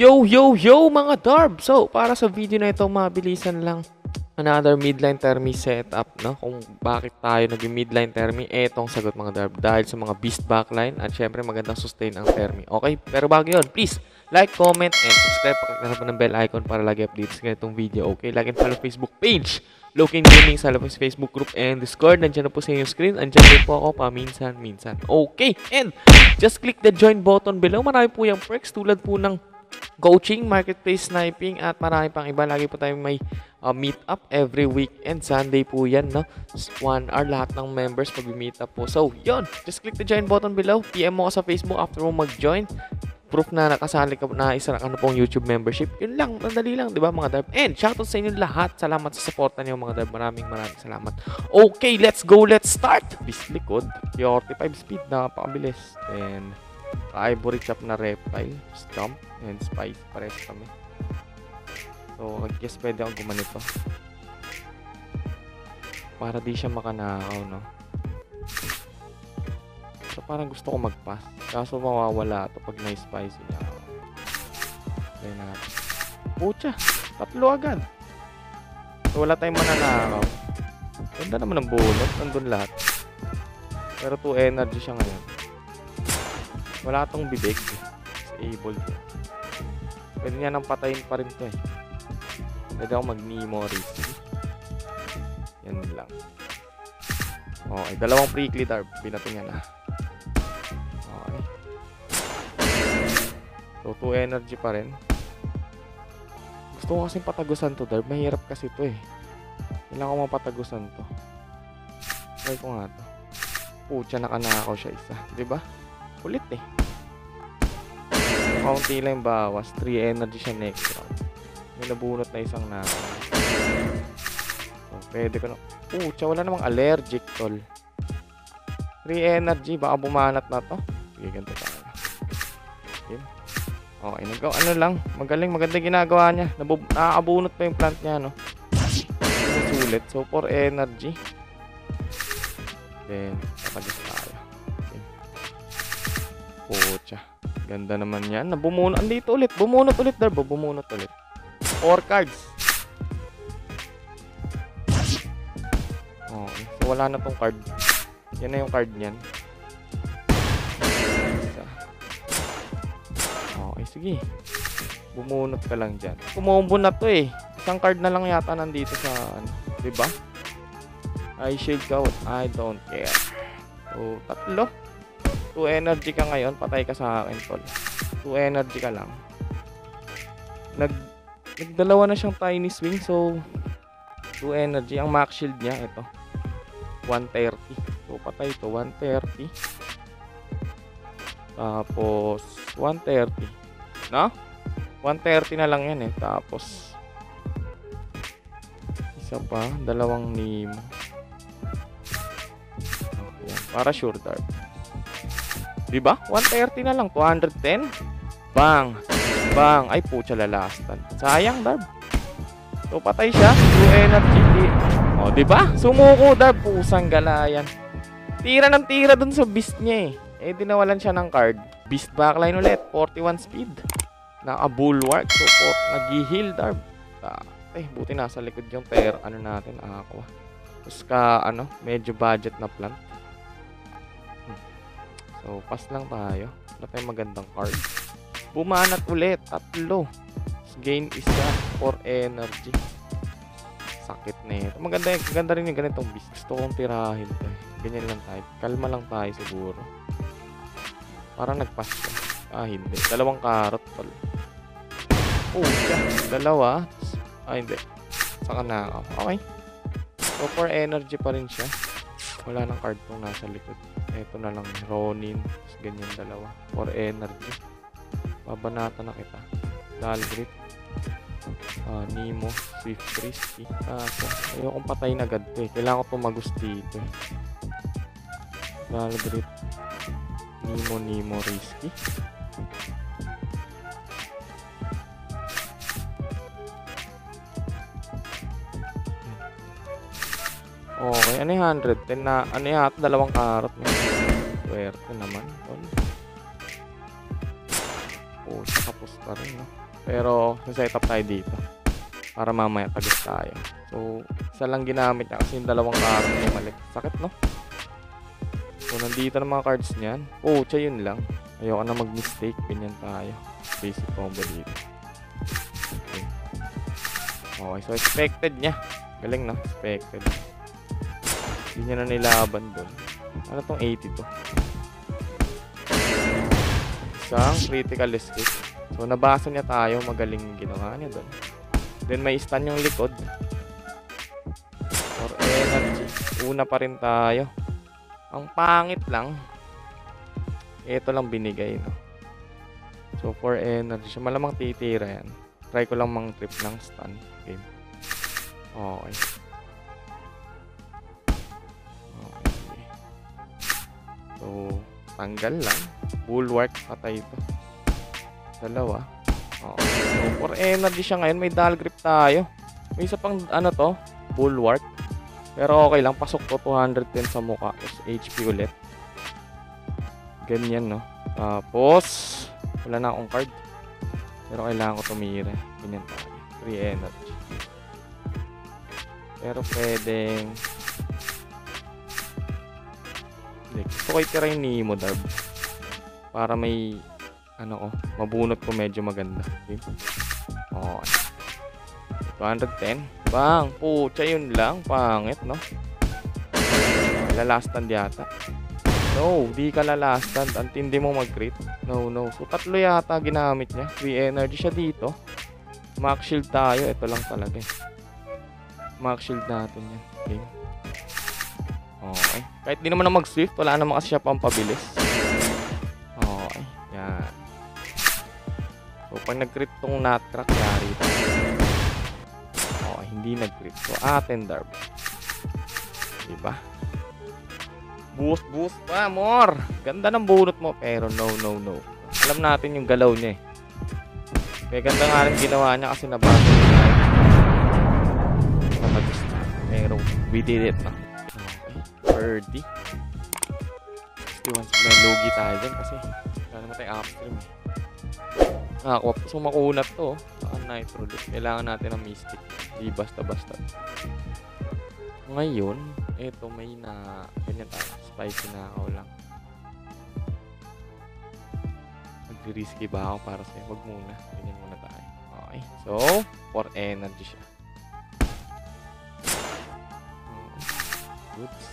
Yo mga Darb! So, para sa video na ito, mabilisan lang another midline termi setup, no? Kung bakit tayo naging midline termi, etong sagot mga Darb. Dahil sa mga beast backline at syempre magandang sustain ang termi. Okay? Pero bago yun, please, like, comment, and subscribe. Pakiclick ng bell icon para lagi updates sa ganitong video. Okay? Like and follow Facebook page. Lokin Gaming sa Facebook group and Discord. Nandiyan na po sa inyong screen. Nandiyan din po ako paminsan-minsan. Okay? And just click the join button below. Marami po yung perks tulad po ng coaching, marketplace sniping, at marami pang iba. Lagi po tayong may meet up every weekend. Sunday po yan, no? 1 hour lahat ng members mag-meet up po. So, yun. Just click the join button below. PM mo ka sa Facebook after mo mag-join. Proof na nakasali ka na isa na pong YouTube membership. Yun lang. Madali lang, di ba mga Darb? And shoutout sa inyo lahat. Salamat sa supportan niyo mga Darb. Maraming salamat. Okay, let's go. Let's start. Bis likod. 45 speed. Napakabilis. And ivory chop na reptile. Stomp. And spice. Pares kami. So, I guess pwede akong gumanito. Para di siya makanakaw, no? So, parang gusto ko mag-pass. Kaso mawawala ito pag na-spicy niya. Kaya natin. Pucha! 3 agad. So, wala tayong mananakaw. Ganda naman ang bulot. Nandun lahat. Pero 2 energy siya ngayon. Wala itong bibig. Disabled. Pwede niya nang patayin pa rin ito eh. Pwede ako mag-Nemo Risky. Yan lang. Okay, 2 prickly Darb. Binato niya na. Okay. So, 2 energy pa rin. Gusto ko kasing patagusan to Darb. Mahirap kasi to eh. Kailangan ko mapatagusan to. Try ko nga to. Pucha, nakanakaw siya isa. Diba? Kulit eh. Kaunti lang bawas. 3 energy siya next round. May nabunot na isang nakaw. So, pwede ko na. Pucha, wala namang allergic tol. 3 energy. Baka bumanat na to. Sige, ganito tayo. Okay, ano lang. Maganda ginagawa niya. Nakakabunot pa yung plant niya, no? Sulit. So, 4 energy. Then, tapagis tayo. Okay. Pucha. Ganda naman yan. Andito ulit. Bumunot ulit, Darb. Bumunot ulit. 4 cards. Okay. So, wala na tong card. Yan na yung card niyan. Okay, sige. Bumunot ka lang dyan. Kumombo na to eh. Isang card na lang yata nandito sa ano. Diba? I shield ka. I don't care. So, 3. 2 energy ka ngayon. Patay ka sa akin, tol. 2 energy ka lang. Nagdalawa na siyang tiny swing. So, 2 energy. Ang max shield niya, ito. 130. So, patay ito. 130. Tapos, 130. No? 130 na lang yan eh. Tapos, isa pa. 2 Nemo. Okay, para sure Darb. Diba? 130 na lang. 210. Bang. Bang. Ay, pucha, lalastan. Sayang, Darb. So, patay siya. 2 energy. O, diba? Sumuko, Darb. Pusang galayan. Tira ng tira dun sa beast niya eh. Dinawalan siya ng card. Beast backline ulit. 41 speed. Naka-bulwark. So, nag-heal, Darb. Buti nasa likod yung ano natin. Aqua. Tapos medyo budget na plant. So, pass lang tayo. Wala tayong magandang card. Bumanat ulit. 3. Gain isa. 4 energy. Sakit na ito. Maganda rin yung ganitong beast. Gusto kong tirahin to. Ganyan lang tayo. Kalma lang tayo siguro. Parang nag-pass siya. Hindi. 2 carrot tol. Siya. 2. Hindi. Saka na ako. Okay. So, 4 energy pa rin siya. Wala nang card pong nasa likod. Ito na lang. Ronin. Ganyan 2. 4 energy. Babanata na kita. Dalgrip. Nemo. Swift Risky. Ayokong patayin agad to eh. Kailangan ko tumagos dito eh. Dalgrip. Nemo Risky. Okay, ano yung 110 na, ano yata, 2 carrot. Swerte naman. Oh, tapos pa rin, no? Pero set up tayo dito. Para mamaya tagas tayo. So, isa lang ginamit niya kasi yung dalawang card ay mali. Sakit, no? So, nandito na mga cards niyan. Oh, siya yun lang. Ayoko na mag-mistake. Ganyan tayo. Basic combo dito. Okay. Okay, so expected niya. Galing, no? Expected. Hindi niya na nilaban doon. Ano tong 82? Isang critical escape. So, nabasa niya tayo. Magaling ginawa niya doon. Then, may stun yung likod. For energy. Una pa rin tayo. Ang pangit lang. Ito lang binigay, no? So, for energy. Malamang titira yan. Try ko lang mang trip ng stun. Okay. Okay. Okay. So, tanggal lang. Bulwark. Patay ito. Dalawa. Okay. So, for energy siya ngayon. May dull grip tayo. May isa pang, ano to? Bulwark. Pero okay lang. Pasok to 210 sa mukha. Tapos HP ulit. Ganyan, no? Tapos, wala na akong card. Pero kailangan ko tumira. Ganyan tayo. 3 energy. Pero pwedeng... Hindi. Gusto ko itira yung Nemo Darb. Para may... Ano ko, mabunot ko medyo maganda. Okay. Okay. 210. Bang! Pucha, yun lang. Pangit, no? Lalastan yata. No, di ka lalastan. Ang tindi mo mag-crit. No, no. So, tatlo yata ginamit niya. 3 energy siya dito. Max shield tayo. Ito lang talaga. Max shield natin yan. Okay. Okay. Kahit di naman na mag-swift, wala naman kasi siya pampabilis. Okay. Yan. So, pag nag-crit tong nut-crack, yari ito. Okay, hindi nag-crit. So, atin, Darb. Diba? Boost pa, more! Ganda ng bunot mo, pero no. Alam natin yung galaw niya eh. Kaya ganda nga rin ginawa niya kasi nabago niya. Pero, we did it na. Okay. 30. 61. May lugi tayo dyan kasi wala naman tayong upstream eh. So makunat to. Saka nitro loot. Kailangan natin ng mystic. Di basta-basta. Ngayon, eto may na... Ganyan tayo. Spicy na ako lang. Nag-risky ba ako para sa'yo? Huwag muna. Ganyan muna tayo. Okay. So, for energy siya. Goods.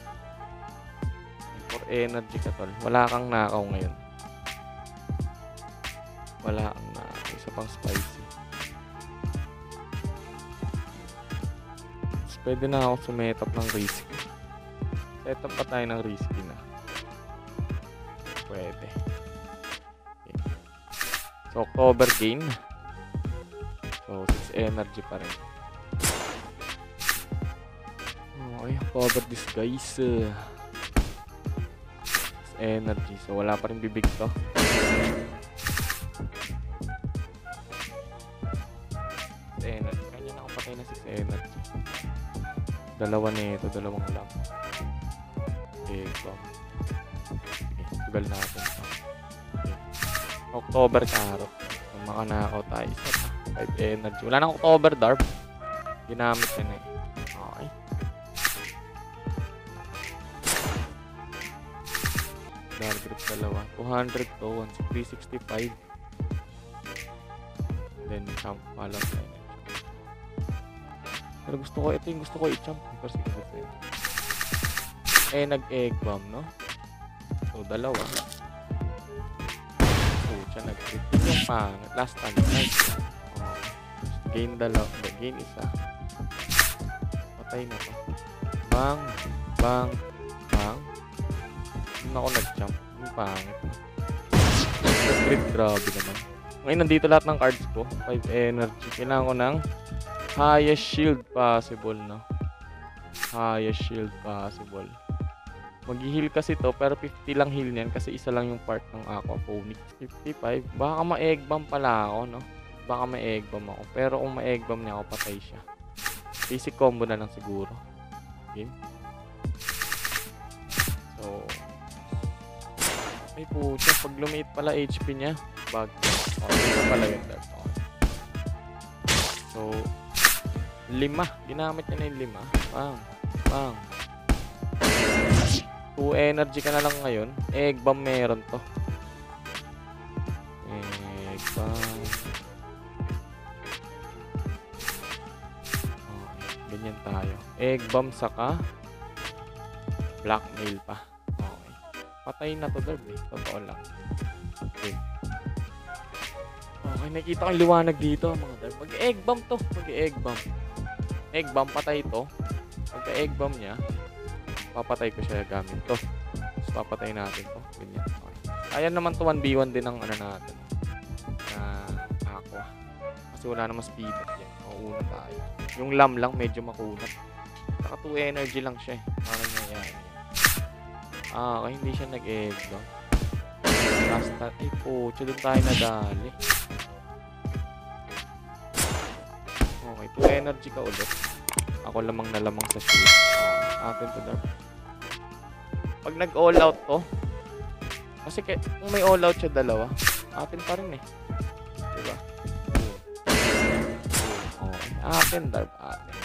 For energy ka tol. Wala kang nakaw ngayon. Wala kang nakaw. Isa pang spicy. Tapos pwede na ako sumetap ng risky. Setup pa tayo ng risky na. Pwede. Okay. So, October gain. So, 6 energy pa rin. Okay, October disguise. Energy. So, wala pa rin bibig to. Energy. Kanya na ako patay na 6 energy. Dalawa na ito. Dalawang lang. Okay, so. Okay, tugal natin. Okay. October carrot. So, makanakaw tayo. Isa pa. 5 energy. Wala na October darb. Ginamit yan eh. Okay. Dark grip dalawa. 200 to. 365. Then, champ. Follow tayo. Pero gusto ko, ito yung gusto ko i-champ. Kasi gusto yun. Eh, nag-egg bomb, no? So, dalawa. So, siya nag-grip. Ito yung pangit. Last time. Nice. Oh. Gain dalawa. Gain isa. Patay na to. Bang. Bang. Bang. Hindi ako nag-champ. Yung pangit. Nag-grip. Grabe naman. Ngayon, nandito lahat ng cards ko. 5 energy. Kailangan ko ng highest shield possible, no? Highest shield possible. Mag-heal kasi to, pero 50 lang heal niyan kasi isa lang yung part ng Aqua Phoenix. 55. Baka ma-egg bomb pala ako, no? Baka ma-egg bomb ako. Pero kung ma-egg bomb niya ako, patay siya. Basic combo na lang siguro. Game. So, ay pucha, pag lumiit pala HP niya, bag. Okay, isa pala yun. Okay. So, 5. Ginamit niya na yung 5. Bang. Bang. 2 energy ka na lang ngayon. Egg bomb meron to. Egg bomb. Okay, ganyan tayo. Egg bomb saka blackmail pa. Okay. Patay na to, Derb eh. Totoo lang. Okay. Okay, nakikita ko yung liwanag dito, mga Derb. Mag-egg bomb to. Mag-egg bomb. Egg bomb, patay to. Pagka-egg bomb niya, papatay ko siya gamit to. Tapos papatay natin to. Ganyan. Okay. Kaya naman to 1v1 din ang ano natin. Aqua. Kasi wala naman speed up yan. Mauuna tayo. Yung lam lang medyo makunat. Saka 2 energy lang siya eh. Parang niya yan. Okay, hindi siya nag-egg bomb. Last time. Ay po, doon tayo nadali. Okay, 2 energy ka ulit. Ako lamang na lamang sa shield. Atin to Darb. Pag nag-all out to, kasi kung may all out siya dalawa, atin pa rin eh. Diba? Okay. Atin Darb, atin.